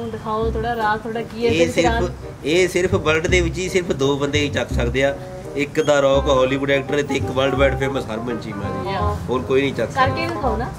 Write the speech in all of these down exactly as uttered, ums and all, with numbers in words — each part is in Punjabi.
ਦਿਖਾਓ ਥੋੜਾ ਰਾਤ ਥੋੜਾ ਕੀ ਹੈ ਇਹ ਸਿਰਫ ਇਹ ਸਿਰਫ ਵਰਲਡ ਦੇ ਵਿੱਚ ਹੀ ਸਿਰਫ ਦੋ ਬੰਦੇ ਹੀ ਚੱਕ ਸਕਦੇ ਆ, ਇੱਕ ਦਾ ਰੌਕ ਹਾਲੀਵੁੱਡ ਐਕਟਰ ਤੇ ਇੱਕ world wide famous Harman Cheema ji, ਹੋਰ ਕੋਈ ਨਹੀਂ ਚੱਕ ਸਕਦਾ। ਕਰਕੇ ਦਿਖਾਓ ਨਾ।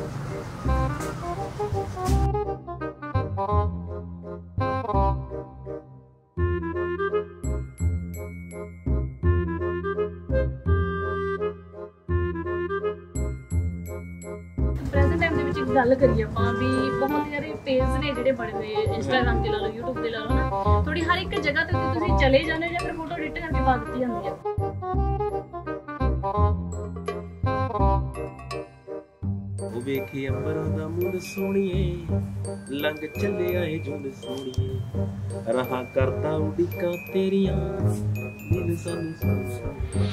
ਪ੍ਰੈਜ਼ੈਂਟ ਟਾਈਮ ਦੇ ਵਿੱਚ ਇੱਕ ਗੱਲ ਕਰੀਏ ਆਪਾਂ ਵੀ ਬਹੁਤ ਸਾਰੇ ਪੇਜ ਨੇ ਜਿਹੜੇ ਬਣੇ ਹੋਏ ਇੰਸਟਾਗ੍ਰਾਮ ਤੇ ਲਾ ਲਓ, YouTube ਤੇ ਲਾ ਲਓ ਨਾ, ਥੋੜੀ ਹਰ ਇੱਕ ਜਗ੍ਹਾ ਤੇ ਤੁਸੀਂ ਚਲੇ ਜਾਂਦੇ ਜਾਂ ਫਿਰ ਫੋਟੋ ਐਡਿਟ ਕਰਕੇ ਪਾ ਦਿੱਤੀ ਜਾਂਦੀ ਆ। ਉਹ ਵੇਖੀ ਅੰਬਰਾਂ ਦਾ ਮੁੱਲ ਸੋਹਣੀਏ, ਲੰਘ ਚੱਲਿਆ ਏ ਜੁਨ ਸੋਹਣੀਏ, ਰਹਾ ਕਰਦਾ ਉਡੀਕਾਂ ਤੇਰੀਆਂ, ਦਿਲ ਸਾਨੂੰ ਸੋਹਣੀ।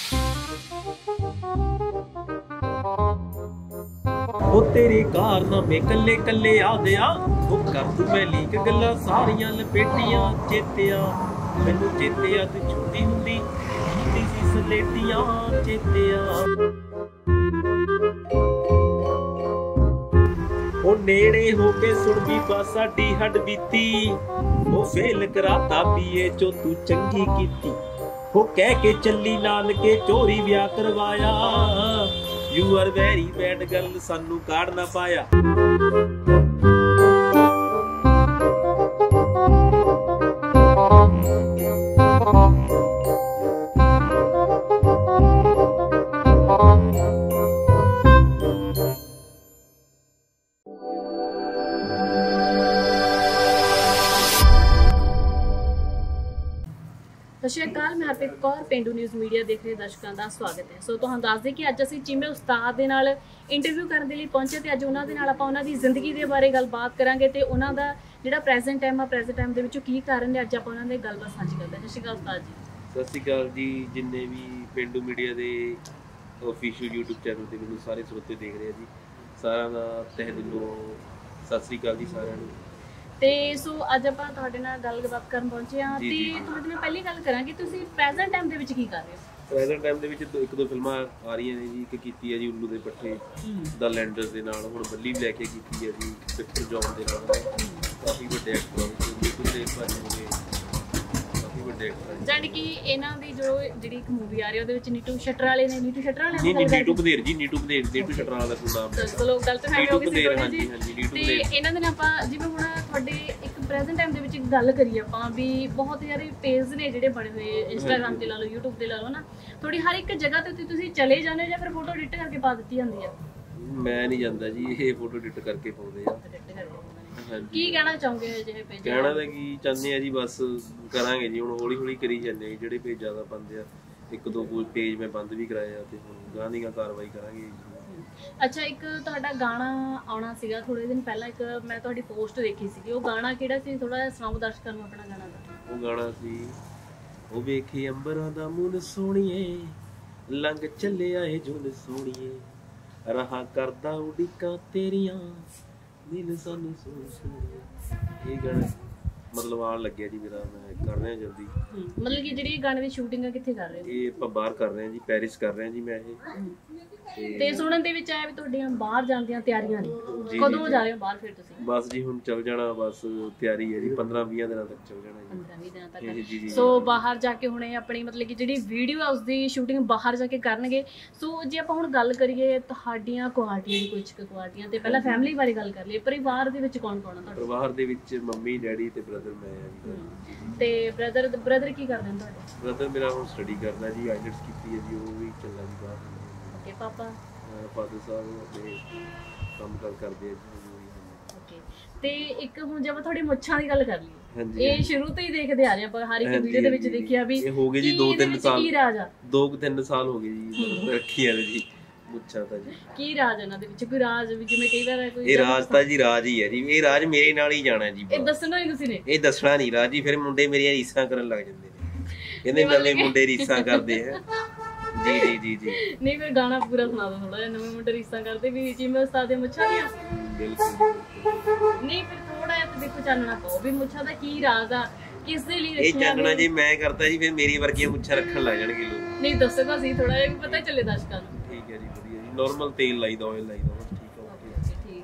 ਉਹ ਤੇਰੇ ਕਾਰਨਾਮੇ ਕੱਲੇ ਕੱਲੇ ਆਦਿਆ, ਉਹ ਕਰ ਤੂੰ ਮੈਂ ਲੀਕ ਗੱਲਾਂ ਸਾਰੀਆਂ ਲਪੇਟੀਆਂ, ਚੇਤਿਆ ਮੈਨੂੰ ਚੇਤਿਆ ਤੂੰ ਛੋਟੀ ਹੁੰਦੀ ਹੁੰਦੀ ਸੀ ਸਲੇਟੀਆਂ, ਚੇਤਿਆ ਉਹ ਨੇੜੇ ਹੋ ਕੇ ਸੁਣ ਵੀ ਬਾ ਸਾਡੀ ਹੱਡ ਬੀਤੀ, ਉਹ ਫੇਲ ਕਰਾਤਾ ਪੀਏ ਚੋ ਤੂੰ ਚੰਗੀ ਕੀਤੀ, ਉਹ ਕਹਿ ਕੇ ਚੱਲੀ ਨਾਨਕੇ ਚੋਰੀ ਵਿਆਹ ਕਰਵਾਇਆ, ਯੂ ਆਰ ਵੈਰੀ ਬੈਡ ਗੱਲ ਸਾਨੂੰ ਕਾਢ ਨਾ ਪਾਇਆ। ਸਤਿ ਸ਼੍ਰੀ ਅਕਾਲ, ਮੈਂ ਹਰਪ੍ਰੀਤ ਕੌਰ, ਪੇਂਡੂ ਨਿਊਜ਼ ਮੀਡੀਆ ਦੇਖ ਰਹੇ ਦਰਸ਼ਕਾਂ ਦਾ ਸਵਾਗਤ ਹੈ। ਸੋ ਤੁਹਾਨੂੰ ਦੱਸ ਦੇ ਕਿ ਅੱਜ ਅਸੀਂ ਚੀਮੇ ਉਸਤਾਦ ਦੇ ਨਾਲ ਇੰਟਰਵਿਊ ਕਰਨ ਦੇ ਲਈ ਪਹੁੰਚੇ ਤੇ ਅੱਜ ਉਹਨਾਂ ਦੇ ਨਾਲ ਆਪਾਂ ਉਹਨਾਂ ਦੀ ਜ਼ਿੰਦਗੀ ਦੇ ਬਾਰੇ ਗੱਲਬਾਤ ਕਰਾਂਗੇ ਤੇ ਉਹਨਾਂ ਦਾ ਜਿਹੜਾ ਪ੍ਰੈਜ਼ੈਂਟ ਟਾਈਮ ਆ ਪ੍ਰੈਜ਼ੈਂਟ ਟਾਈਮ ਦੇ ਵਿੱਚੋਂ ਕੀ ਕਾਰਨ ਨੇ, ਅੱਜ ਆਪਾਂ ਉਹਨਾਂ ਦੇ ਗੱਲਬਾਤ ਸਾਂਝੀ ਕਰਦੇ ਹਾਂ। ਸਤਿ ਸ਼੍ਰੀ ਅਕਾਲ ਉਸਤਾਦ ਜੀ। ਸਤਿ ਸ਼੍ਰੀ ਅਕਾਲ ਜੀ। ਜਿੰਨੇ ਵੀ ਪੇਂਡੂ ਮੀਡੀਆ ਦੇ ਆਫੀਸ਼ੀਅਲ YouTube ਚੈਨਲ ਤੇ ਮੈਨੂੰ ਸਾਰੇ ਸਰੋਤੇ ਦੇਖ ਰਹੇ ਆ ਜੀ, ਸਾਰਿਆਂ ਦਾ ਤਹਿ ਦਿਲੋਂ ਸਤਿ ਸ਼੍ਰੀ ਅਕਾਲ ਜੀ ਸਾਰਿਆਂ ਨੂੰ। ਤੇ ਸੋ ਅੱਜ ਆਪਾਂ ਤੁਹਾਡੇ ਨਾਲ ਗੱਲਬਾਤ ਕਰਨ ਪਹੁੰਚੇ ਹਾਂ ਤੇ ਤੁਹਾਡੇ ਨਾਲ ਪਹਿਲੀ ਗੱਲ ਕਰਾਂਗੇ, ਤੁਸੀਂ ਪ੍ਰੈਜ਼ੈਂਟ ਟਾਈਮ ਦੇ ਵਿੱਚ ਕੀ ਕਰ ਰਹੇ ਹੋ? ਪ੍ਰੈਜ਼ੈਂਟ ਟਾਈਮ ਦੇ ਵਿੱਚ ਇੱਕ ਦੋ ਫਿਲਮਾਂ ਆ ਰਹੀਆਂ ਨੇ ਜੀ, ਇੱਕ ਕੀਤੀ ਹੈ ਜੀ ਉੱਲੂ ਦੇ ਪੱਠੇ ਦਾ ਲੈਂਡਰਸ ਦੇ ਨਾਲ, ਹੁਣ ਬੱਲੀ ਵੀ ਲੈ ਕੇ ਕੀਤੀ ਹੈ ਜੀ ਵਿਕਟਰ ਜੌਨ ਦੇ ਨਾਲ, ਕਾਫੀ ਵੱਡੇ ਐਕਟਰ ਬਿਲਕੁਲ ਦੇਖ ਪਾ ਰਹੇ ਹੋਗੇ, ਕਾਫੀ ਵੱਡੇ ਐਕਟਰ ਜਾਨੀ ਕਿ ਇਹਨਾਂ ਦੀ ਜੋ ਜਿਹੜੀ ਇੱਕ ਮੂਵੀ ਆ ਰਹੀ ਉਹਦੇ ਵਿੱਚ ਨੀਟੂ ਸ਼ਟਰ ਵਾਲੇ ਨੇ, ਨੀਟੂ ਸ਼ਟਰ ਵਾਲੇ ਨਹੀਂ ਨਹੀਂ ਨੀਟੂ ਬਧੇਰ ਜੀ, ਨੀਟੂ ਬਧੇਰ, ਨੀਟੂ ਸ਼ਟਰ ਵਾਲਾ ਦਾ ਨਾਮ ਹੈ, ਚਲੋ ਗਲਤ ਫਹਿਮੀ ਹੋ ਗਈ ਸੀ ਹਾਂਜੀ ਹਾਂਜੀ ਨੀਟੂ ਬਧੇਰ। ਤੇ ਇਹਨਾਂ ਦੇ ਨਾਲ ਆਪਾਂ ਜਿਵੇਂ ਹੁਣ ਤੁਹਾਡੇ ਇੱਕ ਪ੍ਰੈਜ਼ੈਂਟ ਟਾਈਮ ਦੇ ਵਿੱਚ ਇੱਕ ਗੱਲ ਕਰੀਏ ਆਪਾਂ ਵੀ ਬਹੁਤ ਸਾਰੇ ਪੇਜ ਨੇ ਜਿਹੜੇ ਬਣੇ ਹੋਏ ਇੰਸਟਾਗ੍ਰਾਮ ਤੇ ਲਾ ਲਓ, YouTube ਤੇ ਲਾ ਲਓ ਨਾ, ਥੋੜੀ ਹਰ ਇੱਕ ਜਗ੍ਹਾ ਤੇ ਤੁਸੀਂ ਚਲੇ ਜਾਂਦੇ ਜਾਂ ਫਿਰ ਫੋਟੋ ਐਡਿਟ ਕਰਕੇ ਪਾ ਦਿੱਤੀ ਜਾਂਦੀ ਆ। ਮੈਂ ਨਹੀਂ ਜਾਂਦਾ ਜੀ, ਇਹ ਫੋਟੋ ਐਡਿਟ ਕਰਕੇ ਪਾਉਂਦੇ ਆ। ਕੀ ਕਹਿਣਾ ਚਾਹੋਗੇ ਅਜਿਹੇ ਪੇਜ? ਕਹਿਣਾ ਤਾਂ ਕੀ ਚਾਹੁੰਦੇ ਆ ਜੀ, ਬਸ ਕਰਾਂਗੇ ਜੀ, ਹੁਣ ਹੌਲੀ ਹੌਲੀ ਕਰੀ ਜਾਂਦੇ ਆ, ਜਿਹੜੇ ਪੇਜ ਜ਼ਿਆਦਾ ਪਾਉਂਦੇ ਆ, ਇੱਕ ਦੋ ਪੇਜ ਮੈਂ ਬੰਦ ਵੀ ਕਰਾਏ ਆ ਤੇ ਹੁਣ ਗਾਂ ਦੀਆਂ ਕਾਰਵਾਈ ਕਰਾਂਗੇ। ਅੱਛਾ, ਇੱਕ ਤੁਹਾਡਾ ਗਾਣਾ ਆਉਣਾ ਸੀਗਾ ਥੋੜੇ ਦਿਨ ਪਹਿਲਾਂ, ਇੱਕ ਮੈਂ ਤੁਹਾਡੀ ਪੋਸਟ ਦੇਖੀ ਸੀਗੀ, ਉਹ ਗਾਣਾ ਕਿਹੜਾ ਸੀ? ਥੋੜਾ ਜਿਹਾ ਸੁਣਾਓ ਦਰਸ਼ਕਾਂ ਨੂੰ ਆਪਣਾ ਗਾਣਾ ਦਾ। ਉਹ ਗਾਣਾ ਸੀ ਉਹ ਵੇਖੀ ਅੰਬਰਾਂ ਦਾ ਮੁੱਲ ਸੋਹਣੀਏ, ਲੰਘ ਚੱਲਿਆ ਏ ਜੁਨ ਸੋਹਣੀਏ, ਰਹਾ ਕਰਦਾ ਉਡੀਕਾਂ ਤੇਰੀਆਂ, ਦਿਲ ਸਾਨੂੰ ਸੋਹਣੀ। ਇਹ ਗਾਣਾ ਮਤਲਬ ਆਉਣ ਲੱਗਿਆ ਜੀ ਮੇਰਾ, ਮੈਂ ਕਰ ਰਿਹਾ ਜਲਦੀ। ਮਤਲਬ ਕਿ ਜਿਹੜੀ ਗਾਣੇ ਦੀ ਸ਼ੂਟਿੰਗ ਆ ਕਿੱਥੇ ਕਰ ਰਹੇ ਹੋ? ਇਹ ਆਪਾਂ ਬਾਹਰ ਕਰ ਰਹੇ ਹਾਂ ਜੀ, ਪੈਰਿਸ ਕਰ ਰਹੇ ਹਾਂ ਜੀ ਮੈਂ ਇਹ। ਤੇ ਸੁਣਨ ਦੇ ਵਿੱਚ ਆਇਆ ਵੀ ਤੁਹਾਡੀਆਂ ਬਾਹਰ ਜਾਣ ਦੀਆਂ ਤਿਆਰੀਆਂ ਨੇ, ਕਦੋਂ ਜਾ ਰਹੇ ਹੋ ਬਾਹਰ ਫਿਰ ਤੁਸੀਂ? ਬਸ ਜੀ ਹੁਣ ਚੱਲ ਜਾਣਾ, ਬਸ ਤਿਆਰੀ ਹੈ ਜੀ, ਪੰਦਰਾਂ ਵੀਹ ਦਿਨਾਂ ਤੱਕ ਚੱਲ ਜਾਣਾ ਜੀ। ਪੰਦਰਾਂ ਵੀਹ ਦਿਨਾਂ ਤੱਕ। ਸੋ ਬਾਹਰ ਜਾ ਕੇ ਹੁਣੇ ਆਪਣੀ ਮਤਲਬ ਕਿ ਜਿਹੜੀ ਵੀਡੀਓ ਆ ਉਸਦੀ ਸ਼ੂਟਿੰਗ ਬਾਹਰ ਜਾ ਕੇ ਕਰਨਗੇ। ਸੋ ਜੇ ਆਪਾਂ ਹੁਣ ਗੱਲ ਕਰੀਏ ਤੁਹਾਡੀਆਂ ਕੁਆਲਿਟੀਆਂ ਦੀ, ਕੁਝ ਕੁਆਲਿਟੀਆਂ ਤੇ ਪਹਿਲਾਂ ਫੈਮਿਲੀ ਬਾਰੇ ਗੱਲ ਕਰ ਲਈਏ, ਪਰਿਵਾਰ ਦੇ ਵਿੱਚ ਕੌਣ ਕੌਣ ਆ ਤੁਹਾਡੇ? ਪਰਿਵਾਰ ਦੇ ਵਿੱਚ ਮੰਮੀ ਡੈਡੀ ਤੇ ਬ੍ਰਦਰ ਮੈਂ ਆ ਜੀ। ਤੇ ਬ੍ਰਦਰ ਬ੍ਰਦਰ ਕੀ ਕਰਦੇ ਨੇ ਤੁਹਾਡੇ? ਬ੍ਰਦਰ ਮੇਰਾ ਹੁਣ ਸਟੱਡੀ ਕਰਦਾ ਜੀ, ਆਈਲੈਟਸ ਕੀਤੀ ਹੈ ਜੀ, ਉਹ ਵੀ ਚੱਲਦਾ ਜੀ ਬਾਹਰ। ਓਕੇ। ਪਾਪਾ? ਫਾਦਰ ਸਾਹਿਬ ਆਪਣੇ ਕੰਮ ਕਰ ਕਰਦੇ ਆ ਜੀ। ਓਕੇ। ਤੇ ਇੱਕ ਹੁਣ ਜੇ ਆਪਾਂ ਤੁਹਾਡੀ ਮੁੱਛਾਂ ਦੀ ਗੱਲ ਕਰ ਲਈਏ, ਇਹ ਸ਼ੁਰੂ ਤੋਂ ਹੀ ਦੇਖਦੇ ਆ ਰਹੇ ਆਪਾਂ, ਹਰ ਇੱਕ ਵੀਡੀਓ ਦੇ ਵਿੱਚ ਦੇਖਿਆ ਵੀ ਇਹ ਹੋ ਗਏ ਜੀ ਦੋ ਤਿੰਨ ਸਾਲ, ਕੀ ਰਾਜ ਆ? ਦੋ ਤਿੰਨ ਸਾਲ ਹੋ ਗਏ ਜੀ ਰੱਖੀਆਂ ਨੇ ਜੀ ਮੁੱਛਾਂ ਤਾਂ ਜੀ। ਕੀ ਰਾਜ ਇਹਨਾਂ ਦੇ ਵਿੱਚ? ਕੋਈ ਰਾਜ ਵੀ ਜਿਵੇਂ ਕਈ ਵਾਰ ਕੋਈ? ਇਹ ਰਾਜ ਤਾਂ ਜੀ ਰਾਜ ਹੀ ਹੈ ਜੀ, ਇਹ ਰਾਜ ਮੇਰੇ ਨਾਲ ਹੀ ਜਾਣਾ ਜੀ। ਇਹ ਦੱਸਣਾ ਨਹੀਂ ਤੁਸੀਂ ਨੇ? ਇਹ ਦੱਸਣਾ ਨਹੀਂ ਰਾਜ ਜੀ, ਫਿਰ ਮੁੰਡੇ ਮੇਰੀਆਂ ਰੀਸਾਂ ਕਰਨ ਲੱਗ ਜਾਂਦੇ ਨੇ, ਕਹਿੰਦੇ ਨਵੇਂ ਮੁੰਡੇ ਰੀਸਾਂ ਕਰਦੇ ਆ। ਜੀ ਜੀ ਜੀ ਜੀ। ਨਹੀਂ ਫਿਰ ਗਾਣਾ ਪੂਰਾ ਸੁਣਾ ਦੋ ਥੋੜਾ ਜਿਹਾ, ਨਵੇਂ ਮੁੰਡੇ ਰੀਸਾਂ ਕਰਦੇ ਵੀ ਚੀਮੇ ਉਸਤਾਦ ਦੇ ਮੁੱਛਾਂ ਦੀਆਂ। ਬਿਲਕੁਲ। ਨਹੀਂ ਫਿਰ ਥੋੜਾ ਜਿਹਾ ਤਾਂ ਦੇਖੋ ਚਾਨਣਾ ਪਾਓ ਵੀ ਮੁੱਛਾਂ ਦਾ ਕੀ ਰਾਜ ਆ, ਕਿਸ ਦੇ ਲਈ ਰੱਖੀਆਂ? ਇਹ ਚਾਨਣਾ ਜੇ ਮੈਂ ਕਰਤਾ ਜੀ ਫਿਰ ਮੇਰੀ ਵਰਗੀਆਂ ਮੁੱਛਾਂ ਰੱਖਣ ਲੱਗ ਜਾਣਗੇ ਲੋਕ। ਨਹੀਂ ਦੱਸੋਗਾ ਸੀ ਥੋੜਾ ਜਿਹਾ, ਪਤਾ ਚੱਲੇ ਦਰਸ਼ਕਾਂ ਨੂੰ। ਠੀਕ ਹੈ ਜੀ, ਵਧੀਆ ਜੀ। ਨਾਰਮਲ ਤੇਲ ਲਾਈਦਾ, ਆਇਲ ਲਾਈਦਾ, ਬਸ ਠੀਕ ਹੈ। ਓਕੇ ਠੀਕ ਹੈ ਜੀ ਜੀ।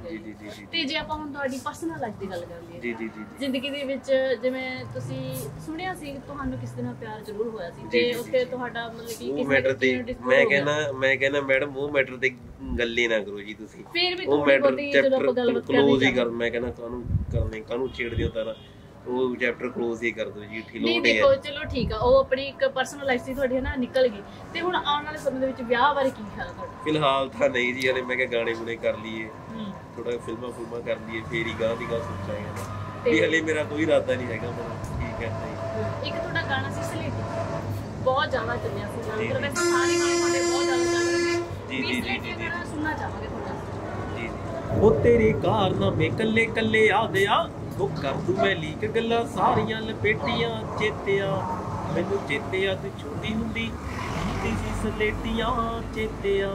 ਜੀ ਜੀ ਤੇ ਜੇ ਆਪਾਂ ਹੁਣ ਤੁਹਾਡੀ ਪਰਸਨਲ ਲਾਈਫ ਦੀ ਗੱਲ ਕਰ ਲਈਏ ਜੀ ਜੀ ਜੀ ਜ਼ਿੰਦਗੀ ਦੇ ਵਿੱਚ ਜਿਵੇਂ ਤੁਸੀਂ ਸੁਣਿਆ ਸੀ ਤੁਹਾਨੂੰ ਕਿਸੇ ਨਾਲ ਪਿਆਰ ਜ਼ਰੂਰ ਹੋਇਆ ਸੀ ਤੇ ਉੱਥੇ ਤੁਹਾਡਾ ਮਤਲਬ ਕਿ ਉਹ ਕਿਸੇ ਮੈਟਰ ਤੇ ਮੈਂ ਕਹਿੰਦਾ ਮੈਂ ਕਹਿੰਦਾ ਮੈਡਮ ਉਹ ਮੈਟਰ ਤੇ ਗੱਲ ਹੀ ਨਾ ਕਰੋ ਜੀ ਤੁਸੀਂ ਫਿਰ ਵੀ ਉਹ ਥੋੜੀ ਮੈਟਰ ਬਹੁਤੀ ਜਦੋਂ ਆਪਾਂ ਗੱਲ ਕਲੋਜ਼ ਹੀ ਕਰ ਮੈਂ ਕਹਿੰਦਾ ਕਾਹਨੂੰ ਕਰਨੇ ਕਾਹਨੂੰ ਛੇੜਦੇ ਹੋ ਤਾਂ ਉਹ ਚੈਪਟਰ ਕਲੋਜ਼ ਹੀ ਕਰ ਦੋ ਜੀ ਠੀਕ ਨਹੀਂ ਦੇਖੋ ਚਲੋ ਠੀਕ ਆ ਉਹ ਆਪਣੀ ਇੱਕ ਪਰਸਨਲ ਲਾਈਫ ਸੀ ਤੁਹਾਡੀ ਨਾ ਨਿਕਲ ਗਈ ਤੇ ਹੁਣ ਆਉਣ ਵਾਲੇ ਸਮੇਂ ਦੇ ਵਿੱਚ ਵਿਆਹ ਬਾਰੇ ਕੀ ਖਿਆਲ ਤੁਹਾਡਾ? ਫਿਲਹਾਲ ਤਾਂ ਨਹੀਂ ਜੀ ਹਲੇ ਮੈਂ ਕਿਹਾ ਗਾਣੇ ਗੁਣੇ ਕਰ ਲਈਏ ਥੋੜਾ ਫਿਲਮਾਂ ਫਿਲਮਾਂ ਕਰ ਲਈਏ ਫੇਰ ਹੀ ਗਾਂ ਦੀ ਗੱਲ ਸੋਚਾਂਗੇ ਵੀ ਹਲੇ ਮੇਰਾ ਕੋਈ ਇਰਾਦਾ ਨਹੀਂ ਹੈਗਾ ਮੈਨੂੰ ਕੀ ਕਰਨਾ ਜੀ। ਇੱਕ ਤੁਹਾਡਾ ਗਾਣਾ ਸੀ ਸਲੇਟੀ ਬਹੁਤ ਜ਼ਿਆਦਾ ਚੱਲਿਆ ਸੀ ਮਤਲਬ ਵੈਸੇ ਸਾਰੇ ਗਾਣੇ ਤੁਹਾਡੇ ਬਹੁਤ ਜ਼ਿਆਦਾ ਚੱਲ ਰਹੇ ਨੇ ਜੀ ਜੀ ਜੀ ਜੀ ਜੀ ਸੁਣਨਾ ਚਾਹਾਂਗੇ ਤੁਹਾਡਾ ਜੀ ਜੀ। ਉਹ ਤੇਰੇ ਕਾਰਨਾਮੇ ਕੱਲੇ ਕੱਲੇ ਆਦਿਆ ਉਹ ਕਰ ਦੂ ਮੈਂ ਲੀਕ ਗੱਲਾਂ ਸਾਰੀਆਂ ਲਪੇਟੀਆਂ ਚੇਤਿਆ ਮੈਨੂੰ ਚੇਤਿਆ ਤੂੰ ਛੋਟੀ ਹੁੰਦੀ ਹੁੰਦੀ ਸੀ ਸਲੇਟੀਆਂ ਚੇਤਿਆ।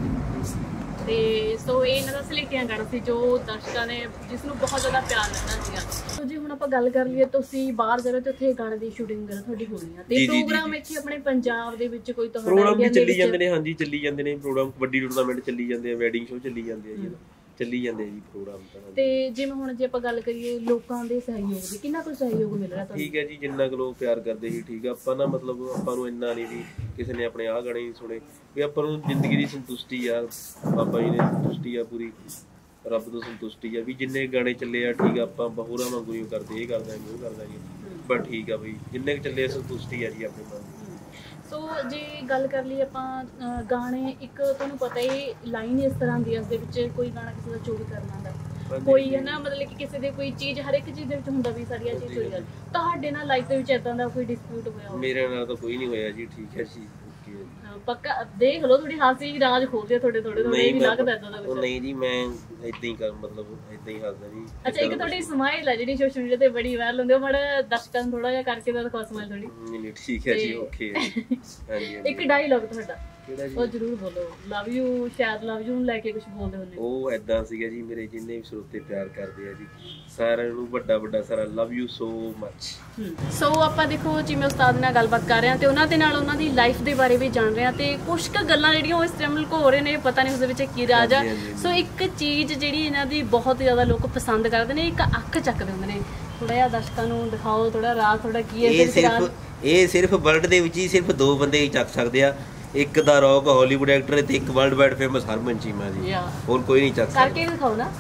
ਤੇ ਸੋ ਇਹ ਇਹਨਾਂ ਦਾ ਸਲੇਟੀਆਂ ਗਾਣਾ ਸੀ ਜੋ ਦਰਸ਼ਕਾਂ ਨੇ ਜਿਸ ਨੂੰ ਬਹੁਤ ਜ਼ਿਆਦਾ ਪਿਆਰ ਮਿਲਦਾ ਸੀਗਾ। ਸੋ ਜੇ ਹੁਣ ਆਪਾਂ ਗੱਲ ਕਰ ਲਈਏ ਤੁਸੀਂ ਬਾਹਰ ਜਾ ਰਹੇ ਤੇ ਉੱਥੇ ਗਾਣੇ ਦੀ ਸ਼ੂਟਿੰਗ ਵਗੈਰਾ ਤੁਹਾਡੀ ਹੋਣੀ ਆ ਤੇ ਪ੍ਰੋਗਰਾਮ ਇੱਥੇ ਆਪਣੇ ਪੰਜਾਬ ਦੇ ਵਿੱਚ ਕੋਈ ਤੁਹਾਡਾ ਪ੍ਰੋਗਰਾਮ ਵੀ ਚੱਲੀ ਜਾਂਦੇ ਨੇ ਹਾਂਜੀ ਚੱਲੀ ਜਾਂਦੇ ਨੇ ਪ੍ਰੋਗਰਾਮ ਕਬੱਡੀ ਟੂਰਨਾਮੈਂਟ ਚੱਲੀ ਜਾਂਦੇ ਆ ਵੈਡਿੰਗ ਸ਼ੋਅ ਚੱਲੀ ਜਾਂਦੇ ਆ ਜੀ ਚੱਲੀ ਜਾਂਦੇ ਜੀ ਪ੍ਰੋਗਰਾਮ ਤਾਂ। ਤੇ ਜਿਵੇਂ ਹੁਣ ਜੇ ਆਪਾਂ ਗੱਲ ਕਰੀਏ ਲੋਕਾਂ ਦੇ ਸਹਿਯੋਗ ਦੀ ਕਿੰਨਾ ਕੁ ਸਹਿਯੋਗ ਮਿਲ ਰਿਹਾ ਤੁਹਾਨੂੰ? ਠੀਕ ਹੈ ਜੀ ਜਿੰਨਾ ਕੁ ਲੋਕ ਪਿਆਰ ਕਰਦੇ ਸੀ ਠੀਕ ਆ ਆਪਾਂ ਨਾ ਮਤਲਬ ਆਪਾਂ ਨੂੰ ਇੰਨਾ ਨਹੀਂ ਵੀ ਕਿਸੇ ਨੇ ਆਪਣੇ ਆਹ ਗਾਣੇ ਨਹੀਂ ਸੁਣੇ ਵੀ ਆਪਾਂ ਨੂੰ ਜ਼ਿੰਦਗੀ ਦੀ ਸੰਤੁਸ਼ਟੀ ਆ ਬਾਬਾ ਜੀ ਨੇ ਸੰਤੁਸ਼ਟੀ ਆ ਪੂਰੀ ਰੱਬ ਤੋਂ ਸੰਤੁਸ਼ਟੀ ਆ ਵੀ ਜਿੰਨੇ ਗਾਣੇ ਚੱਲੇ ਆ ਠੀਕ ਆ ਆਪਾਂ ਬਹੁਰਾਂ ਵਾਂਗੂ ਨਹੀਂ ਕਰਦੇ ਇਹ ਕਰ ਦਾਂਗੇ ਉਹ ਕਰ ਦਾਂਗੇ ਪਰ ਠੀਕ ਆ ਬਈ ਜਿੰਨੇ ਕੁ ਚੱਲੇ ਸੰਤੁਸ਼ਟੀ ਆ ਜੀ ਆਪਣੇ ਮਨ ਦੀ। ਸੋ ਜੇ ਗੱਲ ਕਰ ਲਈ ਆਪਾਂ ਗਾਣੇ ਇੱਕ ਤੁਹਾਨੂੰ ਪਤਾ ਹੀ ਲਾਈਨ ਇਸ ਤਰ੍ਹਾਂ ਦੀ ਇਸ ਦੇ ਵਿੱਚ ਕੋਈ ਗਾਣਾ ਕਿਸੇ ਦਾ ਚੋਰੀ ਕਰਨਾ ਦਾ ਕੋਈ ਹੈ ਨਾ ਮਤਲਬ ਕਿ ਕਿਸੇ ਦੇ ਕੋਈ ਚੀਜ਼ ਹਰ ਇੱਕ ਚੀਜ਼ ਦੇ ਵਿੱਚ ਹੁੰਦਾ ਵੀ ਸਾਡੀ ਇਹ ਚੀਜ਼ ਚੋਰੀ ਕਰ ਤੁਹਾਡੇ ਨਾਲ ਲਾਈਫ ਦੇ ਵਿੱਚ ਇਦਾਂ ਦਾ ਕੋਈ ਡਿਸਪਿਊਟ ਹੋਇਆ ਹੋਵੇ? ਮੇਰੇ ਨਾਲ ਤਾਂ ਕੋਈ ਨਹੀਂ ਹੋਇਆ ਜੀ ਠੀਕ ਹੈ ਜੀ ਪੱਕਾ ਦੇਖ ਲਓ ਥੋੜੀ ਹਾਸੀ ਰਾਜ ਖੋਲਦੇ ਥੋੜੇ ਥੋੜੇ ਥੋੜੇ ਵੀ ਲੱਗਦਾ ਇਦਾਂ ਦਾ ਕੁਝ ਨਹੀਂ ਜੀ ਮੈਂ ਇਦਾਂ ਹੀ ਕਰ ਮਤਲਬ ਇਦਾਂ ਹੀ ਹੱਸਦਾ ਜੀ। ਅੱਛਾ ਇੱਕ ਤੁਹਾਡੀ ਸਮਾਈਲ ਹੈ ਜਿਹੜੀ ਸੋਸ਼ਲ ਮੀਡੀਆ ਤੇ ਬੜੀ ਵਾਇਰਲ ਹੁੰਦੀ ਉਹ ਬੜਾ ਦਰਸ਼ਕਾਂ ਨੂੰ ਥੋੜਾ ਜਿਹਾ ਕਰਕੇ ਤਾਂ ਦਿਖਾਓ ਸਮਾਈਲ ਥੋੜੀ। ਨਹੀਂ ਨਹੀਂ ਠੀਕ ਹੈ ਜੀ ਓਕੇ ਹਾਂਜੀ ਇੱਕ ਡਾਇਲੌਗ ਤੁਹਾਡਾ ਉਹ ਜ਼ਰੂਰ ਬੋਲੋ ਲਵ ਯੂ ਸ਼ਾਇਦ ਲਵ ਯੂ ਨੂੰ ਲੈ ਕੇ ਕੁਝ ਬੋਲਦੇ ਹੁੰਦੇ ਉਹ ਐਦਾਂ ਸੀਗਾ ਜੀ ਮੇਰੇ ਜਿੰਨੇ ਵੀ ਸਰੋਤੇ ਪਿਆਰ ਕਰਦੇ ਆ ਜੀ ਸਾਰਿਆਂ ਨੂੰ ਵੱਡਾ ਵੱਡਾ ਸਾਰਾ ਲਵ ਯੂ ਸੋ ਮੱਚ। ਸੋ ਆਪਾਂ ਦੇਖੋ ਜਿਵੇਂ ਉਸਤਾਦ ਨਾਲ ਗੱਲਬਾਤ ਕਰ ਰਹੇ ਹਾਂ ਤੇ ਉਹਨਾਂ ਦੇ ਨਾਲ ਉਹਨਾਂ ਦੀ ਲਾਈਫ ਦੇ ਬਾਰੇ ਵੀ ਜਾਣ ਰਹੇ ਹਾਂ ਤੇ ਕੁਝ ਕੁ ਗੱਲਾਂ ਜਿਹੜੀਆਂ ਉਹ ਇਸ ਟਾਈਮ ਲੁਕੋ ਰਹੇ ਨੇ ਪਤਾ ਨਹੀਂ ਉਸ ਦੇ ਵਿੱਚ ਕੀ ਰਾਜ ਆ। ਸੋ ਇੱਕ ਚੀਜ਼ ਜਿਹੜੀ ਇਹਨਾਂ ਦੀ ਬਹੁਤ ਜ਼ਿਆਦਾ ਲੋਕ ਪਸੰਦ ਕਰਦੇ ਨੇ ਇੱਕ ਅੱਖ ਚੱਕਦੇ ਹੁੰਦੇ ਨੇ ਥੋੜਾ ਜਿਹਾ ਦਰਸ਼ਕਾਂ ਨੂੰ ਦਿਖਾਓ ਥੋੜਾ ਰਾਜ ਥੋੜਾ ਕੀ ਹੈ ਇਹ ਸਿਰਫ ਇਹ ਸਿਰਫ ਵਰਲਡ ਦੇ ਵਿੱਚ ਹੀ ਸਿਰਫ ਦੋ ਬੰਦੇ ਹੀ ਚੱਕ ਸਕਦੇ ਆ ਇੱਕ ਦਾ ਰੌਕ ਹਾਲੀਵੁੱਡ ਐਕਟਰ ਤੇ ਇੱਕ world wide famous Harman Cheema ji ਹੋਰ ਕੋਈ ਨਹੀਂ ਚੱਕ ਸਕਦਾ ਕਰਕੇ ਦਿਖਾਓ ਨਾ।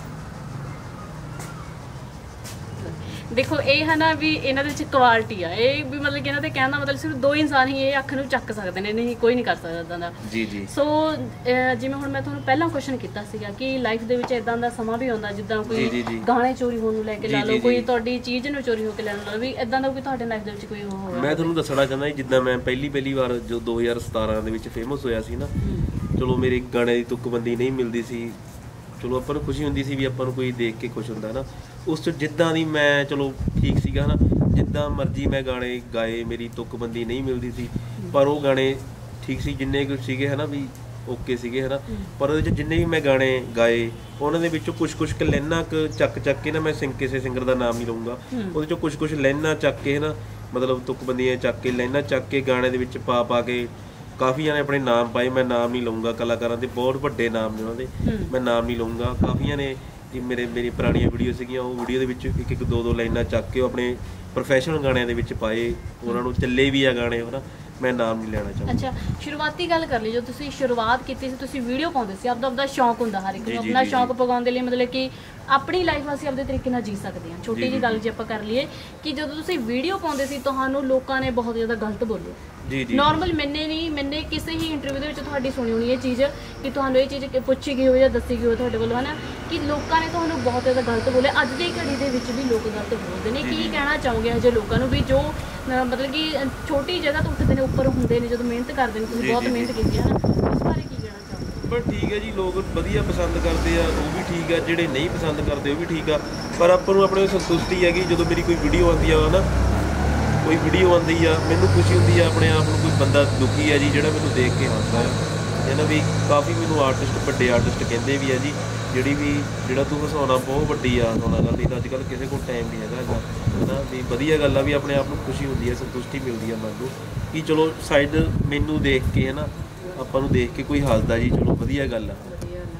ਦੇਖੋ ਇਹ ਹੈ ਨਾ ਵੀ ਇਹਨਾਂ ਦੇ ਵਿੱਚ ਕੁਆਲਿਟੀ ਆ ਇਹ ਵੀ ਮਤਲਬ ਕਿ ਇਹਨਾਂ ਦੇ ਕਹਿਣ ਦਾ ਮਤਲਬ ਸਿਰਫ ਦੋ ਇਨਸਾਨ ਹੀ ਇਹ ਅੱਖ ਨੂੰ ਚੱਕ ਸਕਦੇ ਨੇ ਨਹੀਂ ਕੋਈ ਨਹੀਂ ਕਰ ਸਕਦਾ ਇਦਾਂ ਦਾ ਜੀ ਜੀ। ਸੋ ਜਿਵੇਂ ਹੁਣ ਮੈਂ ਤੁਹਾਨੂੰ ਪਹਿਲਾਂ ਕੁਐਸਚਨ ਕੀਤਾ ਸੀਗਾ ਕਿ ਲਾਈਫ ਦੇ ਵਿੱਚ ਇਦਾਂ ਦਾ ਸਮਾਂ ਵੀ ਆਉਂਦਾ ਜਿੱਦਾਂ ਕੋਈ ਗਾਣੇ ਚੋਰੀ ਹੋਣ ਨੂੰ ਲੈ ਕੇ ਲਾ ਲਓ ਕੋਈ ਤੁਹਾਡੀ ਚੀਜ਼ ਨੂੰ ਚੋਰੀ ਹੋ ਕੇ ਲੈਣ ਲਾ ਲਓ ਵੀ ਇਦਾਂ ਦਾ ਕੋਈ ਤੁਹਾਡੇ ਲਾਈਫ ਦੇ ਵਿੱਚ ਕੋਈ ਹੋਇਆ? ਮੈਂ ਤੁਹਾਨੂੰ ਦੱਸਣਾ ਚਾਹੁੰਦਾ ਜਿੱਦਾਂ ਮੈਂ ਪਹਿਲੀ ਪਹਿਲੀ ਵਾਰ ਜੋ ਦੋ ਹਜ਼ਾਰ ਸਤਾਰਾਂ ਦੇ ਵਿੱਚ ਫੇਮਸ ਹੋਇਆ ਸੀ ਨਾ ਚਲੋ ਮੇਰੇ ਗਾਣੇ ਦੀ ਤੁੱਕਬੰਦੀ ਨਹੀਂ ਮਿਲਦੀ ਸੀ ਚਲੋ ਆਪਾਂ ਨੂੰ ਖੁਸ਼ੀ ਹੁੰਦੀ ਸੀ ਵੀ ਆਪਾਂ ਨੂੰ ਕੋਈ ਦੇਖ ਕੇ ਖੁਸ਼ ਹੁੰਦਾ ਨਾ ਉਸ 'ਚ ਜਿੱਦਾਂ ਦੀ ਮੈਂ ਚਲੋ ਠੀਕ ਸੀਗਾ ਨਾ ਜਿੱਦਾਂ ਮਰਜ਼ੀ ਮੈਂ ਗਾਣੇ ਗਾਏ ਮੇਰੀ ਤੁੱਕਬੰਦੀ ਨਹੀਂ ਮਿਲਦੀ ਸੀ ਪਰ ਉਹ ਗਾਣੇ ਠੀਕ ਸੀ ਜਿੰਨੇ ਕੁ ਸੀਗੇ ਹੈ ਨਾ ਵੀ ਓਕੇ ਸੀਗੇ ਹੈ ਨਾ ਪਰ ਉਹਦੇ 'ਚ ਜਿੰਨੇ ਵੀ ਮੈਂ ਗਾਣੇ ਗਾਏ ਉਹਨਾਂ ਦੇ ਵਿੱਚੋਂ ਕੁਛ ਕੁਛ ਕੁ ਲਾਈਨਾਂ ਕੁ ਚੱਕ ਚੱਕ ਕੇ ਨਾ ਮੈਂ ਸਿੰਗ ਕਿਸੇ ਸਿੰਗਰ ਦਾ ਨਾਮ ਨਹੀਂ ਲਊਂਗਾ ਉਹਦੇ 'ਚੋਂ ਕੁਛ ਕੁਛ ਲਾਈਨਾਂ ਚੱਕ ਕੇ ਨਾ ਮਤਲਬ ਤੁੱਕਬੰਦੀਆਂ ਚੱਕ ਕੇ ਲਾਈਨਾਂ ਚੱਕ ਕੇ ਗਾਣੇ ਦੇ ਵਿੱਚ ਪਾ ਪਾ ਕੇ ਕਾਫੀ ਜਣੇ ਆਪਣੇ ਨਾਮ ਪਾਏ ਮੈਂ ਨਾਮ ਨਹੀਂ ਲਊਂਗਾ ਕਲਾਕਾਰਾਂ ਦੇ ਬਹੁਤ ਵੱਡੇ ਨਾਮ ਨੇ ਉਹਨਾਂ ਦੇ ਮੈਂ ਨਾਮ ਨਹੀਂ ਲਊਂਗਾ ਕਾਫੀਆਂ ਨੇ ਜੀ ਮੇਰੇ ਮੇਰੀ ਪੁਰਾਣੀਆਂ ਵੀਡੀਓ ਸੀਗੀਆਂ ਉਹ ਵੀਡੀਓ ਦੇ ਵਿੱਚ ਇੱਕ ਇੱਕ ਦੋ ਦੋ ਲਾਈਨਾਂ ਚੱਕ ਕੇ ਉਹ ਆਪਣੇ ਪ੍ਰੋਫੈਸ਼ਨਲ ਗਾਣਿਆਂ ਦੇ ਵਿੱਚ ਪਾਏ ਉਹਨਾਂ ਨੂੰ ਚੱਲੇ ਵੀ ਆ ਗਾਣੇ ਹੈ ਨਾ ਮੈਂ ਨਾਮ ਨਹੀਂ ਲੈਣਾ ਚਾਹੁੰਦਾ। ਅੱਛਾ ਸ਼ੁਰੂਆਤੀ ਗੱਲ ਕਰ ਲਈ ਜੋ ਤੁਸੀਂ ਸ਼ੁਰੂਆਤ ਕੀਤੀ ਸੀ ਤੁਸੀਂ ਵੀਡੀਓ ਪਾਉਂਦੇ ਸੀ ਆਪਦਾ ਆਪਦਾ ਸ਼ੌਂਕ ਹੁੰਦਾ ਹਰ ਇੱਕ ਨੂੰ ਆਪਣਾ ਸ਼ੌਂਕ ਪਗਾਉਣ ਦੇ ਲਈ ਮਤਲਬ ਕਿ ਆਪਣੀ ਲਾਈਫ ਅਸੀਂ ਆਪਦੇ ਤਰੀਕੇ ਨਾਲ ਜੀ ਸਕਦੇ ਹਾਂ ਛੋਟੀ ਜਿਹੀ ਗੱਲ ਜੇ ਆਪਾਂ ਕਰ ਲਈਏ ਕਿ ਜਦੋਂ ਤੁਸੀਂ ਵੀਡੀਓ ਪਾਉਂਦੇ ਸੀ ਤੁਹਾਨੂੰ ਲੋਕਾਂ ਨੇ ਬਹੁਤ ਜ਼ਿਆਦਾ ਗਲਤ ਬੋਲਿਆ ਜੀ ਜੀ ਨਾਰਮਲ ਮੈਨੇ ਨਹੀਂ ਮੈਨੇ ਕਿਸੇ ਹੀ ਇੰਟਰਵਿਊ ਦੇ ਵਿੱਚ ਤੁਹਾਡੀ ਸੁਣੀ ਹੋਣੀ ਇਹ ਚੀਜ਼ ਕਿ ਤੁਹਾਨੂੰ ਇਹ ਚੀਜ਼ ਪੁੱਛੀ ਗਈ ਹੋਈ ਜਾਂ ਦੱਸੀ ਗਈ ਹੋਈ ਤੁਹਾਡੇ ਵੱਲੋਂ ਹੈ ਨਾ ਕਿ ਲੋਕਾਂ ਨੇ ਤੁਹਾਨੂੰ ਬਹੁਤ ਜ਼ਿਆਦਾ ਗਲਤ ਬੋਲਿਆ ਅੱਜ ਦੀ ਘੜੀ ਦੇ ਵਿੱਚ ਵੀ ਲੋਕ ਗਲਤ ਬੋਲਦੇ ਨੇ ਕੀ ਕਹਿਣਾ ਚਾਹੋਗੇ ਅਜੇ ਲੋਕਾਂ ਨੂੰ ਵੀ ਜੋ ਮਤਲਬ ਕਿ ਛੋਟੀ ਜਗ੍ਹਾ ਤੋਂ ਉੱਠਦੇ ਨੇ ਉੱਪਰ ਹੁੰਦੇ ਨੇ ਜਦੋਂ ਮਿਹਨਤ ਕਰਦੇ ਨੇ ਤੁਸੀਂ ਬਹੁਤ ਮਿਹਨਤ ਕੀਤੀ ਹੈ ਨਾ ਉਸ ਬਾਰੇ ਕੀ ਕਹਿਣਾ ਚਾਹੋਗੇ? ਪਰ ਠੀਕ ਹੈ ਜੀ ਲੋਕ ਵਧੀਆ ਪਸੰਦ ਕਰਦੇ ਆ ਉਹ ਵੀ ਠੀਕ ਆ ਜਿਹੜੇ ਨਹੀਂ ਪਸੰਦ ਕਰਦੇ ਉਹ ਵੀ ਠੀਕ ਆ ਪਰ ਆਪਾਂ ਨੂੰ ਆਪਣੇ ਸੰਤੁਸ਼ਟੀ ਹੈਗੀ ਜਦੋਂ ਮੇਰੀ ਕੋਈ ਵੀਡੀਓ ਆਉਂਦੀ ਆ ਨਾ ਕੋਈ ਵੀਡੀਓ ਆਉਂਦੀ ਆ ਮੈਨੂੰ ਖੁਸ਼ੀ ਹੁੰਦੀ ਆ ਆਪਣੇ ਆਪ ਨੂੰ ਕੋਈ ਬੰਦਾ ਦੁਖੀ ਆ ਜੀ ਜਿਹੜਾ ਮੈਨੂੰ ਦੇਖ ਕੇ ਹੱਸਦਾ ਹੈ ਨਾ ਵੀ ਕਾਫੀ ਮੈਨੂੰ ਆਰਟਿਸਟ ਵੱਡੇ ਆਰਟਿਸਟ ਕਹਿੰਦੇ ਵੀ ਆ ਜੀ ਜਿਹੜੀ ਵੀ ਜਿਹੜਾ ਤੂੰ ਹਸਾਉਣਾ ਬਹੁਤ ਵੱਡੀ ਆ ਹਸਾਉਣਾ ਗੱਲ ਨਹੀਂ ਤਾਂ ਅੱਜ ਕੱਲ੍ਹ ਕਿਸੇ ਕੋਲ ਟਾਈਮ ਨਹੀਂ ਹੈਗਾ ਹੈ ਨਾ ਵੀ ਵਧੀਆ ਗੱਲ ਆ ਵੀ ਆਪਣੇ ਆਪ ਨੂੰ ਖੁਸ਼ੀ ਹੁੰਦੀ ਹੈ ਸੰਤੁਸ਼ਟੀ ਮਿਲਦੀ ਆ ਮਨ ਨੂੰ ਕਿ ਚਲੋ ਸਾਈਡ ਮੈਨੂੰ ਦੇਖ ਕੇ ਹੈ ਨਾ ਆਪਾਂ ਨੂੰ ਦੇਖ ਕੇ ਕੋਈ ਹੱਸਦਾ ਜੀ ਚਲੋ ਵਧੀਆ ਗੱਲ ਆ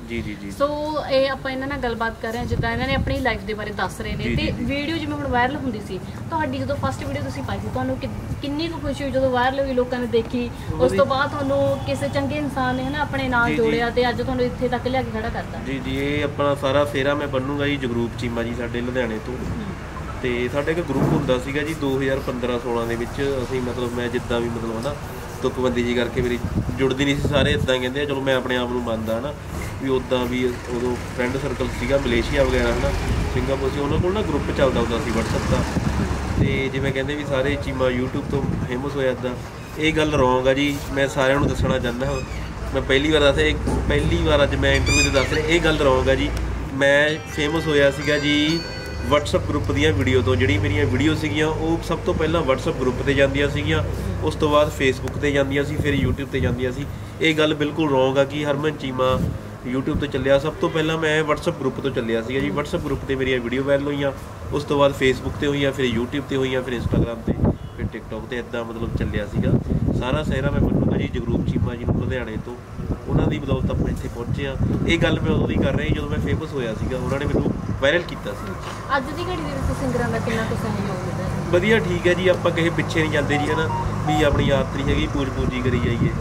ਜੀ ਜੀ ਜੀ ਸੋ ਇਹ ਆਪਾਂ ਇਹਨਾਂ ਨਾਲ ਗੱਲਬਾਤ ਕਰ ਰਹੇ ਹਾਂ, ਜਿੱਦਾਂ ਇਹਨਾਂ ਨੇ ਆਪਣੀ ਲਾਈਫ ਦੇ ਬਾਰੇ ਦੱਸ ਰਹੇ ਨੇ। ਤੇ ਵੀਡੀਓ ਜਿਵੇਂ ਹੁਣ ਵਾਇਰਲ ਹੁੰਦੀ ਸੀ, ਤੁਹਾਡੀ ਜਦੋਂ ਫਸਟ ਵੀਡੀਓ ਤੁਸੀਂ ਪਾਈ ਸੀ, ਤੁਹਾਨੂੰ ਕਿੰਨੀ ਕੁ ਖੁਸ਼ੀ ਹੋਈ ਜਦੋਂ ਵਾਇਰਲ ਹੋਈ, ਲੋਕਾਂ ਨੇ ਦੇਖੀ, ਉਸ ਤੋਂ ਬਾਅਦ ਤੁਹਾਨੂੰ ਕਿਸੇ ਚੰਗੇ ਇਨਸਾਨ ਨੇ ਹਨਾ ਆਪਣੇ ਨਾਲ ਜੋੜਿਆ ਤੇ ਅੱਜ ਤੁਹਾਨੂੰ ਇੱਥੇ ਤੱਕ ਲਿਆ ਕੇ ਖੜਾ ਕਰਤਾ? ਜੀ ਜੀ ਇਹ ਆਪਣਾ ਸਾਰਾ ਫੇਰਾ ਮੈਂ ਬੰਨੂਗਾ ਜੀ ਜਗਰੂਪ ਚੀਮਾ ਜੀ ਸਾਡੇ ਲੁਧਿਆਣੇ ਤੋਂ। ਤੇ ਸਾਡੇ ਇੱਕ ਗਰੁੱਪ ਹੁੰਦਾ ਸੀਗਾ ਜੀ ਦੋ ਹਜ਼ਾਰ ਪੰਦਰਾਂ ਸੋਲਾਂ ਦੇ ਵਿੱਚ, ਅਸੀਂ ਮਤਲਬ ਮੈਂ ਜਿੱਦਾਂ ਵੀ ਮਤਲਬ ਹਨਾ ਤੁਕਬੰਦੀ ਜੀ ਕਰਕੇ ਮੇਰੀ ਜੁੜਦੀ ਨਹੀਂ ਸੀ, ਸਾਰੇ ਇੱਦਾਂ ਕਹਿੰਦੇ ਆ, ਚਲੋ ਮੈਂ ਆਪਣੇ ਆਪ ਨੂੰ ਮੰਨਦਾ ਹਨਾ ਵੀ ਉੱਦਾਂ ਵੀ ਉਦੋਂ ਫਰੈਂਡ ਸਰਕਲ ਸੀਗਾ ਮਲੇਸ਼ੀਆ ਵਗੈਰਾ ਹਨਾ ਸਿੰਗਾਪੁਰ ਸੀ, ਉਹਨਾਂ ਕੋਲ ਨਾ ਗਰੁੱਪ ਚੱਲਦਾ ਹੁੰਦਾ ਸੀ ਵਟਸਐਪ ਦਾ। ਤੇ ਜਿਵੇਂ ਕਹਿੰਦੇ ਵੀ ਸਾਰੇ ਚੀਮਾ ਯੂਟਿਊਬ ਤੋਂ ਫੇਮਸ ਹੋਇਆ ਇੱਦਾਂ, ਇਹ ਗੱਲ ਰੋਂਗ ਆ ਜੀ। ਮੈਂ ਸਾਰਿਆਂ ਨੂੰ ਦੱਸਣਾ ਚਾਹੁੰਦਾ, ਮੈਂ ਪਹਿਲੀ ਵਾਰ ਦੱਸਿਆ, ਪਹਿਲੀ ਵਾਰ ਅੱਜ ਮੈਂ ਇੰਟਰਵਿਊ 'ਤੇ ਦੱਸ ਰਿਹਾ, ਇਹ ਗੱਲ ਰੋਂਗ ਆ ਜੀ। ਮੈਂ ਫੇਮਸ ਹੋਇਆ ਸੀਗਾ ਜੀ ਵਟਸਐਪ ਗਰੁੱਪ ਦੀਆਂ ਵੀਡੀਓ ਤੋਂ। ਜਿਹੜੀ ਮੇਰੀਆਂ ਵੀਡੀਓ ਸੀਗੀਆਂ ਉਹ ਸਭ ਤੋਂ ਪਹਿਲਾਂ ਵਟਸਐਪ ਗਰੁੱਪ 'ਤੇ ਜਾਂਦੀਆਂ ਸੀਗੀਆਂ, ਉਸ ਤੋਂ ਬਾਅਦ ਫੇਸਬੁੱਕ 'ਤੇ ਜਾਂਦੀਆਂ ਸੀ, ਫਿਰ ਯੂਟਿਊਬ 'ਤੇ ਜਾਂਦੀਆਂ ਸੀ। ਇਹ ਗੱਲ ਬਿਲਕੁਲ ਰੋਂਗ ਆ ਕਿ ਹਰਮਨ ਚੀਮਾ ਯੂਟਿਊਬ ਤੋਂ ਚੱਲਿਆ। ਸਭ ਤੋਂ ਪਹਿਲਾਂ ਮੈਂ ਵਟਸਐਪ ਗਰੁੱਪ ਤੋਂ ਚੱਲਿਆ ਸੀਗਾ ਜੀ। ਵਟਸਐਪ ਗਰੁੱਪ 'ਤੇ ਮੇਰੀਆਂ ਵੀਡੀਓ ਵਾਇਰਲ ਹੋਈਆਂ, ਉਸ ਤੋਂ ਬਾਅਦ ਫੇਸਬੁੱਕ 'ਤੇ ਹੋਈਆਂ, ਫਿਰ ਯੂਟਿਊਬ 'ਤੇ ਹੋਈਆਂ, ਫਿਰ ਇੰਸਟਾਗ੍ਰਾਮ 'ਤੇ, ਫਿਰ ਟਿਕਟੋਕ 'ਤੇ, ਇੱਦਾਂ ਮਤਲਬ ਚੱਲਿਆ ਸੀਗਾ। ਸਾਰਾ ਸਿਹਰਾ ਮੈਂ ਮੰਨੂਗਾ ਜੀ ਜਗਰੂਪ ਚੀਮਾ ਜੀ ਨੂੰ ਲੁਧਿਆਣੇ ਤੋਂ, ਉਹਨਾਂ ਦੀ ਬਦੌਲਤ ਆਪਾਂ ਇੱਥੇ ਪਹੁੰਚੇ ਹਾਂ। ਇਹ ਗੱਲ ਮੈਂ ਉਦੋਂ ਦੀ ਕਰ ਰਿਹਾ ਜਦੋਂ ਮੈਂ ਫੇਮਸ ਹੋਇਆ ਸੀਗਾ, ਉਹਨਾਂ ਨੇ ਮੈਨੂੰ ਵਾਇਰਲ ਕੀਤਾ ਸੀ। ਅੱਜ ਦੀ ਘੜੀ ਦੇ ਵਿੱਚ ਸਿੰਗਰਾਂ ਦਾ ਕਿੰਨਾ ਕੁ ਸਹਿਯੋਗ ਮਿਲਦਾ? ਵਧੀਆ, ਠੀਕ ਹੈ ਜੀ। ਆਪਾਂ ਕਿਸੇ ਪਿੱਛੇ ਨਹੀਂ ਜਾਂਦੇ ਜੀ, ਹੈ ਨਾ ਵੀ ਆਪਣੀ ਯਾਤਰੀ ਹੈਗੀ ਪੂਜ ਪੂਜੀ ਕਰੀ ਜਾਈਏ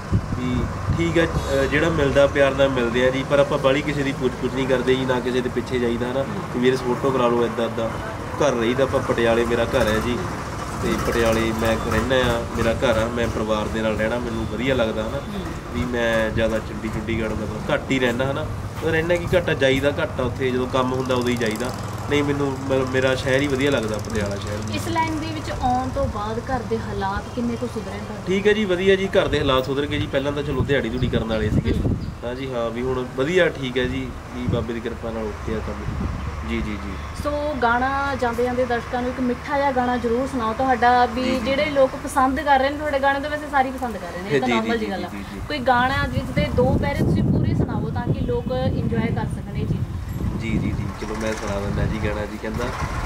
ਵੀ ਠੀਕ ਹੈ। ਜਿਹੜਾ ਮਿਲਦਾ ਪਿਆਰ ਨਾਲ ਮਿਲਦੇ ਆ ਜੀ, ਪਰ ਆਪਾਂ ਬਾਹਲੀ ਕਿਸੇ ਦੀ ਪੁੱਛ ਪੁੱਛ ਨਹੀਂ ਕਰਦੇ ਜੀ, ਨਾ ਕਿਸੇ ਦੇ ਪਿੱਛੇ ਜਾਈਦਾ ਹੈ ਨਾ ਵੀ ਮੇਰੇ ਫੋਟੋ ਕਰਾ ਲਓ ਇੱਦਾਂ ਇੱਦਾਂ। ਘਰ ਰਹੀਦਾ ਆਪਾਂ ਪਟਿਆਲੇ, ਮੇਰਾ ਘਰ ਹੈ ਜੀ, ਤੇ ਪਟਿਆਲੇ ਮੈਂ ਰਹਿੰਦਾ ਆ, ਮੇਰਾ ਘਰ ਆ, ਮੈਂ ਪਰਿਵਾਰ ਦੇ ਨਾਲ ਰਹਿਣਾ ਮੈਨੂੰ ਵਧੀਆ ਲੱਗਦਾ ਹੈ ਨਾ ਵੀ ਮੈਂ ਜ਼ਿਆਦਾ ਚੰਡੀ ਚੰਡੀਗੜ੍ਹ ਮਤਲਬ ਘੱਟ ਹੀ ਰਹਿੰਦਾ ਹੈ ਨਾ, ਰਹਿੰਦਾ ਕਿ ਘੱਟ ਜਾਈਦਾ, ਘੱਟ ਉੱਥੇ ਜਦੋਂ ਕੰਮ ਹੁੰਦਾ ਉਦੋਂ ਹੀ ਜਾਈਦਾ, ਨਹੀਂ ਮੈਨੂੰ ਮੇਰਾ ਸ਼ਹਿਰ ਹੀ ਵਧੀਆ ਲੱਗਦਾ ਪਟਿਆਲਾ ਸ਼ਹਿਰ। ਇਸ ਲਾਈਨ ਦੇ ਵਿੱਚ ਆਉਣ ਤੋਂ ਬਾਅਦ ਘਰ ਦੇ ਹਾਲਾਤ ਕਿੰਨੇ ਕੁ ਸੁਧਰੇ? ਠੀਕ ਹੈ ਜੀ, ਵਧੀਆ ਜੀ, ਘਰ ਦੇ ਹਾਲਾਤ ਸੁਧਰ ਗਏ ਜੀ। ਪਹਿਲਾਂ ਤਾਂ ਚਲੋ ਦਿਹਾੜੀ ਦੂੜੀ ਕਰਨ ਵਾਲੇ ਸੀਗੇ, ਹਾਂ ਜੀ ਹਾਂ, ਵੀ ਹੁਣ ਵਧੀਆ ਠੀਕ ਹੈ ਜੀ, ਵੀ ਬਾਬੇ ਦੀ ਕਿਰਪਾ ਨਾਲ ਓਕੇ ਆ ਕੰਮ। ਜੀ ਜੀ ਜੀ। ਸੋ ਗਾਣਾ ਜਾਂਦੇ ਜਾਂਦੇ ਦਰਸ਼ਕਾਂ ਨੂੰ ਇੱਕ ਮਿੱਠਾ ਜਿਹਾ ਗਾਣਾ ਜ਼ਰੂਰ ਸੁਣਾਓ ਤੁਹਾਡਾ, ਵੀ ਜਿਹੜੇ ਲੋਕ ਪਸੰਦ ਕਰ ਰਹੇ ਨੇ ਤੁਹਾਡੇ ਗਾਣੇ ਤਾਂ ਵੈਸੇ ਸਾਰੇ ਪਸੰਦ ਕਰ ਰਹੇ ਨੇ, ਇਹ ਤਾਂ ਨਾਰਮਲ ਜੀ ਗੱਲ ਆ। ਕੋਈ ਗਾਣਾ ਜਿਸ ਦੇ ਦੋ ਪੈਰੇ ਤੁਸੀਂ ਪੂਰੇ ਸੁਣਾਓ ਤਾਂ ਕਿ ਲੋਕ ਇੰਜੋਏ ਕਰ ਸਕਣ ਇਹ ਚੀਜ਼। ਜੀ ਜੀ ਜੀ, ਚਲੋ ਮੈਂ ਸੁਣਾ ਦਿੰਦਾ ਜੀ ਗਾਣਾ ਜੀ। ਕਹਿੰਦਾ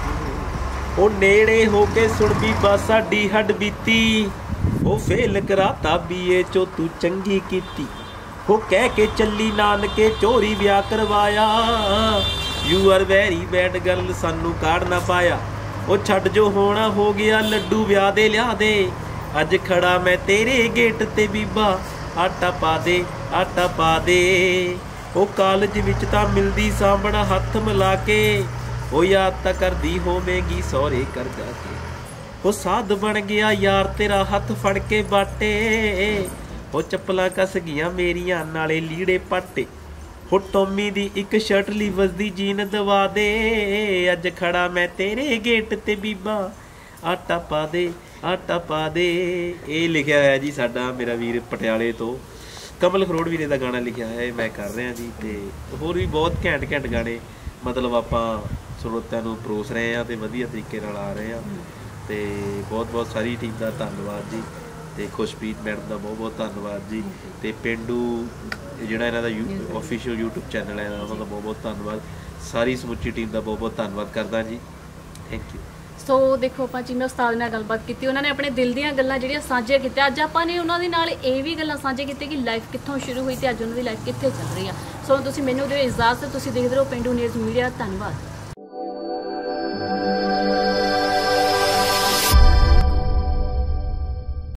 ਉਹ ਨੇੜੇ ਹੋ ਕੇ ਸੁਣ ਬੀਬਾ ਸਾਡੀ ਹੱਡ ਬੀਤੀ, ਉਹ ਫੇਲ ਕਰਾਤਾ ਬੀਏ ਚੋਂ ਤੂੰ ਚੰਗੀ ਕੀਤੀ, ਉਹ ਕਹਿ ਕੇ ਚੱਲੀ ਨਾਨਕੇ ਚੋਰੀ ਵਿਆਹ ਕਰਵਾਇਆ, you are very bad girl ਸਾਨੂੰ ਕਾੜ ਨਾ ਪਾਇਆ, ਉਹ ਛੱਡ ਜੋ ਹੋਣਾ ਹੋ ਗਿਆ ਲੱਡੂ ਵਿਆਹ ਦੇ ਲਿਆ ਦੇ, ਅੱਜ ਖੜਾ ਮੈਂ ਤੇਰੇ ਗੇਟ ਤੇ ਬੀਬਾ ਆਟਾ ਪਾ ਦੇ ਆਟਾ ਪਾ ਦੇ, ਉਹ ਕਾਲਜ ਵਿੱਚ ਤਾਂ ਮਿਲਦੀ ਸਾਂਭਣਾ ਹੱਥ ਮਿਲਾ ਕੇ, ਉਹ ਯਾਦ ਤਾਂ ਕਰਦੀ ਹੋਵੇਗੀ ਸਹੁਰੇ ਕਰ ਜਾ ਕੇ, ਉਹ ਸਾਧ ਬਣ ਗਿਆ ਯਾਰ ਤੇਰਾ ਹੱਥ ਫੜ ਕੇ ਬਾਟੇ, ਉਹ ਚੱਪਲਾਂ ਕੱਸ ਗਈਆਂ ਮੇਰੀਆਂ ਨਾਲੇ ਲੀੜੇ ਪਾਟੇ, ਉਹ ਟੋਮੀ ਦੀ ਇੱਕ ਸ਼ਰਟ ਲੀਵਸ ਦੀ ਜੀਨ ਦਵਾ ਦੇ, ਅੱਜ ਖੜਾ ਮੈਂ ਤੇਰੇ ਗੇਟ ਤੇ ਬੀਬਾ ਆਟਾ ਪਾ ਦੇ ਆਟਾ ਪਾ ਦੇ। ਇਹ ਲਿਖਿਆ ਹੋਇਆ ਜੀ ਸਾਡਾ ਮੇਰਾ ਵੀਰ ਪਟਿਆਲੇ ਤੋਂ ਕਮਲ ਖਰੋੜ ਵੀਰੇ ਦਾ ਗਾਣਾ ਲਿਖਿਆ ਹੈ, ਮੈਂ ਕਰ ਰਿਹਾ ਜੀ। ਤੇ ਹੋਰ ਵੀ ਬਹੁਤ ਘੈਂਟ ਘੈਂਟ ਗਾਣੇ ਮਤਲਬ ਆਪਾਂ ਸਰੋਤਿਆਂ ਨੂੰ ਪਰੋਸ ਰਹੇ ਹਾਂ ਤੇ ਵਧੀਆ ਤਰੀਕੇ ਨਾਲ ਆ ਰਹੇ ਹਾਂ। ਤੇ ਬਹੁਤ ਬਹੁਤ ਸਾਰੀ ਟੀਮ ਦਾ ਧੰਨਵਾਦ ਜੀ, ਤੇ ਖੁਸ਼ਪ੍ਰੀਤ ਮੈਡਮ ਦਾ ਬਹੁਤ ਬਹੁਤ ਧੰਨਵਾਦ ਜੀ, ਤੇ ਪੇਂਡੂ ਜਿਹੜਾ ਇਹਨਾਂ ਦਾ ਯੂ ਆਫੀਸ਼ੀਅਲ ਯੂਟਿਊਬ ਚੈਨਲ ਹੈ ਉਹਨਾਂ ਦਾ ਬਹੁਤ ਬਹੁਤ ਧੰਨਵਾਦ, ਸਾਰੀ ਸਮੁੱਚੀ ਟੀਮ ਦਾ ਬਹੁਤ ਬਹੁਤ ਧੰਨਵਾਦ ਕਰਦਾ ਜੀ। Thank you. ਸੋ ਦੇਖੋ ਆਪਾਂ ਚੀਮਾ ਉਸਤਾਦ ਨਾਲ ਗੱਲਬਾਤ ਕੀਤੀ, ਉਹਨਾਂ ਨੇ ਆਪਣੇ ਦਿਲ ਦੀਆਂ ਗੱਲਾਂ ਜਿਹੜੀਆਂ ਸਾਂਝੀਆਂ ਕੀਤੀਆਂ। ਅੱਜ ਆਪਾਂ ਨੇ ਉਹਨਾਂ ਦੇ ਨਾਲ ਇਹ ਵੀ ਗੱਲਾਂ ਸਾਂਝੀਆਂ ਕੀਤੀਆਂ ਕਿ ਲਾਈਫ ਕਿੱਥੋਂ ਸ਼ੁਰੂ ਹੋਈ ਤੇ ਅੱਜ ਉਹਨਾਂ ਦੀ ਲਾਈਫ ਕਿੱਥੇ ਚੱਲ ਰਹੀ ਆ। ਸੋ ਤੁਸੀਂ ਮੈਨੂੰ ਦਿਓ ਇਜਾਜ਼ਤ, ਤੁਸੀਂ ਦੇਖਦੇ ਰਹੋ ਪੇਂਡੂ ਨਿਊਜ਼ ਮੀਡੀਆ। ਧੰਨਵਾਦ।